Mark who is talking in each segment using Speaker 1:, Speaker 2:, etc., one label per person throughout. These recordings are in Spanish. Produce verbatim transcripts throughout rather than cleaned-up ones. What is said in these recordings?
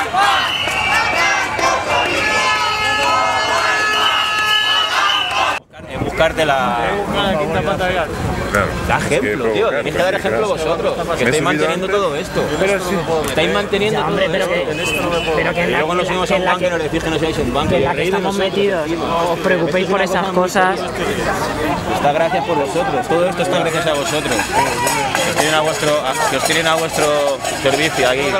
Speaker 1: En buscarte la...
Speaker 2: Claro.
Speaker 1: Da ejemplo, tío, tenéis que dar ejemplo vosotros, que estáis manteniendo todo esto. Estáis manteniendo todo
Speaker 3: pero
Speaker 1: esto.
Speaker 3: que, pero que
Speaker 1: Y luego nos subimos a un banco y nos decís que no seáis un banco.
Speaker 3: en la que estamos metidos, no os preocupéis por esas cosas.
Speaker 1: Está gracias por vosotros, todo esto está gracias a vosotros. Que os tienen a vuestro, a- que os tienen a vuestro servicio aquí.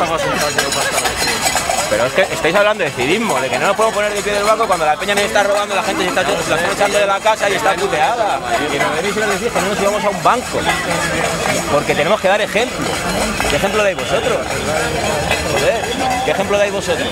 Speaker 1: Pero es que estáis hablando de civismo, de que no nos podemos poner de pie del banco cuando la peña nos está robando, la gente se, está, se la están echando de la casa y está puteada. Y nos venís y nos decís que no nos íbamos a un banco. Porque tenemos que dar ejemplo. ¿Qué ejemplo dais vosotros? Joder, ¿qué ejemplo dais vosotros?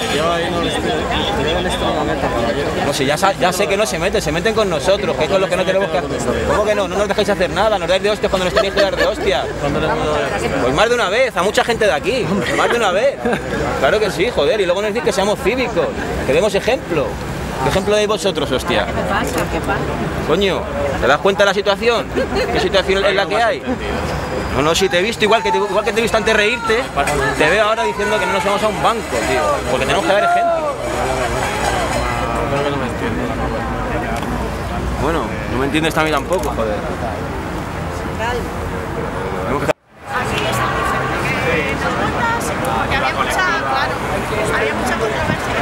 Speaker 1: No sé, ya, sa- ya sé que no se meten, se meten con nosotros, que es con lo que no tenemos que hacer. ¿Cómo que no? No nos dejáis hacer nada, nos dais de hostias cuando nos tenéis que dar de hostias. Pues más de una vez, a mucha gente de aquí, más de una vez. Claro que sí, joder, y luego nos decís que seamos cívicos, que demos ejemplo. ¿Qué ejemplo dais vosotros, hostia?
Speaker 4: ¿Qué pasa? ¿Qué pasa?
Speaker 1: Coño, ¿te das cuenta de la situación? ¿Qué situación es la que hay? No, no, si te he visto, igual que te, igual que te he visto antes de reírte, te veo ahora diciendo que no nos vamos a un banco, tío, porque tenemos que dar ejemplo. Bueno, no me entiendes a mí tampoco, joder. Tenemos que-
Speaker 5: Porque había mucha, claro, había mucha controversia.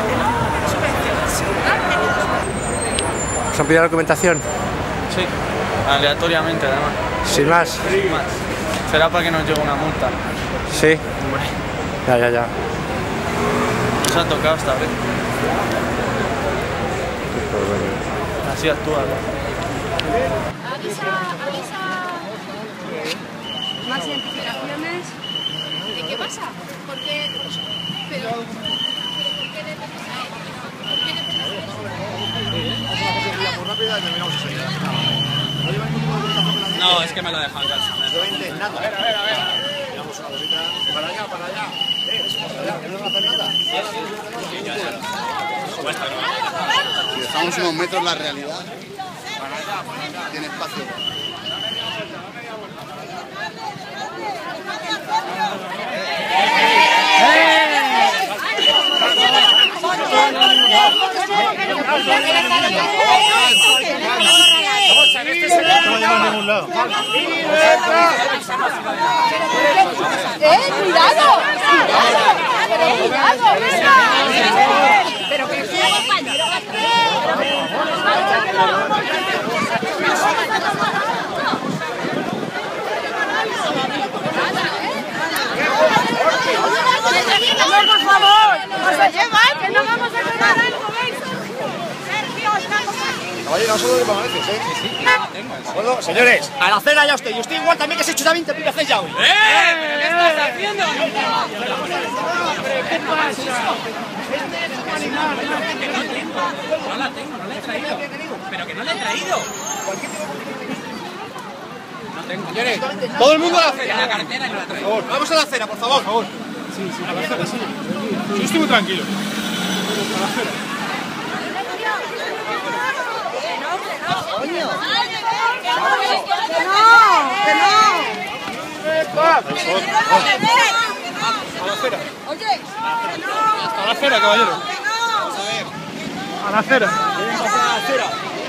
Speaker 6: ¿Os han pedido la documentación?
Speaker 7: Sí, aleatoriamente además.
Speaker 6: Sin más.
Speaker 7: Sin más. Será para que nos llegue una multa.
Speaker 6: Sí. Ya, ya, ya.
Speaker 7: Nos ha tocado esta vez. Así actúa.
Speaker 4: Avisa, avisa. Más identificaciones. ¿Y qué pasa? ¿Por qué? Pero, pero ¿por qué le pones a él? ¿Por qué le pones a
Speaker 7: No, es que me lo dejan casa.
Speaker 8: Si dejamos unos metros la realidad, tiene espacio.
Speaker 4: ¡Eh!
Speaker 9: pasa? Que este señor no lleva a ningún lado.
Speaker 4: ¡Eh, cuidado! ¡Cuidado! ¡Pero que sea compañero!
Speaker 5: Por favor, nos lo llevan, que no vamos a tomar algo, ¿veis? Sergio,
Speaker 9: Oye, no solo de permaneces, ¿eh? Sí, sí. Bueno, señores, a la cena ya usted. Y usted igual también que se ha hecho también te pica ya hoy.
Speaker 7: ¡Eh! ¿Qué estás haciendo?
Speaker 9: ¿Qué pasa?
Speaker 7: No la tengo, no la he traído. Pero que no la he traído. No tengo.
Speaker 9: Señores, todo el mundo a la
Speaker 7: En
Speaker 9: cena.
Speaker 7: la cartera y no la he traído.
Speaker 9: Vamos a la cena, por favor. Por favor. Sí, sí, a la cena, sí. Yo estoy muy tranquilo. A la cena.
Speaker 5: ¡Que no! ¡Que no!
Speaker 9: A la cena.
Speaker 5: Oye,
Speaker 9: A la cena, caballero. A la cena. Deben pasar a la cena.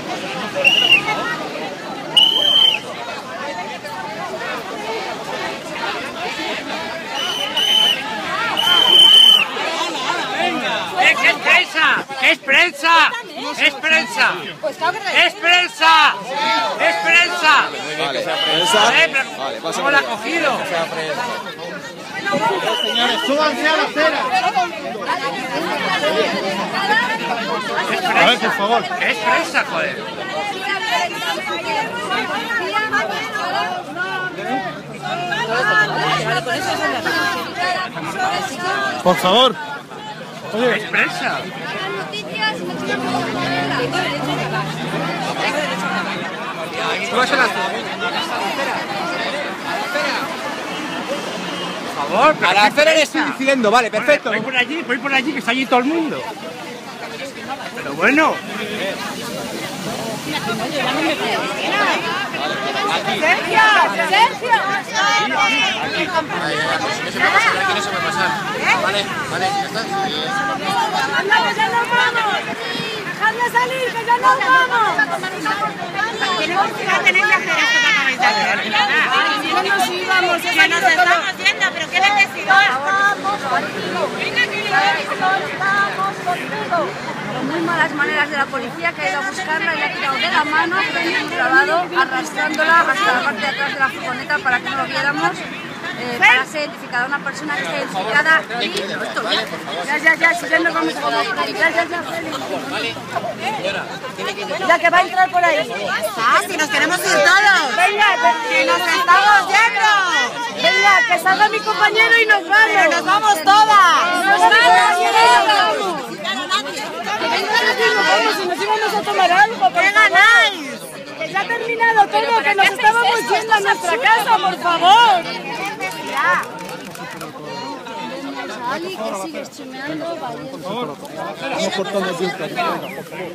Speaker 2: ¿Qué es prensa? ¿Es prensa? ¿Es prensa? ¡Es prensa! ¡Es prensa!
Speaker 1: Vale,
Speaker 2: Joder, pero ¿cómo la ha cogido?
Speaker 9: Señores, súbanse a la cena. A ver, por favor.
Speaker 2: ¡Es prensa, joder!
Speaker 9: Por favor.
Speaker 2: ¡Es prensa!
Speaker 9: Súbanse a la cena.
Speaker 2: Por favor,
Speaker 6: A la cena le estoy diciendo, vale, perfecto.
Speaker 2: Voy por allí, voy por allí, que está allí todo el mundo. Pero bueno.
Speaker 5: ¡Sergio! ¡Sergio!
Speaker 8: Aquí no se puede pasar, aquí no se puede pasar. Vale, vale, ya está.
Speaker 5: ¡Anda, que ya nos vamos! ¡Dejadme salir, que ya nos vamos! Tenemos que tener que hacer esto para comenzar. No nos íbamos, que nos estamos yendo, pero qué necesidad. Vamos contigo. Vamos contigo.
Speaker 4: Muy malas maneras de la policía que ha ido a buscarla y la ha tirado de la mano, pero grabado, arrastrándola hasta la parte de atrás de la furgoneta para que no lo viéramos. Eh, para ser identificada una persona que está identificada y esto ya.
Speaker 5: Ya, ya, ya, si ya nos vamos a comer. Ya, ya, ya, Félix. Ya que va a entrar por ahí. Ah, si nos queremos ir todos. Venga, que nos estamos yendo. Venga, que salga mi compañero y nos vamos. Pero nos vamos todas. Nos vamos. Si nos íbamos a tomar algo. ¿Qué ganáis? Que ya ha terminado todo, que nos estábamos yendo a nuestra casa, por favor.
Speaker 4: Ali, que sigues chimeando, valiente.
Speaker 9: Vamos cortando el tiempo.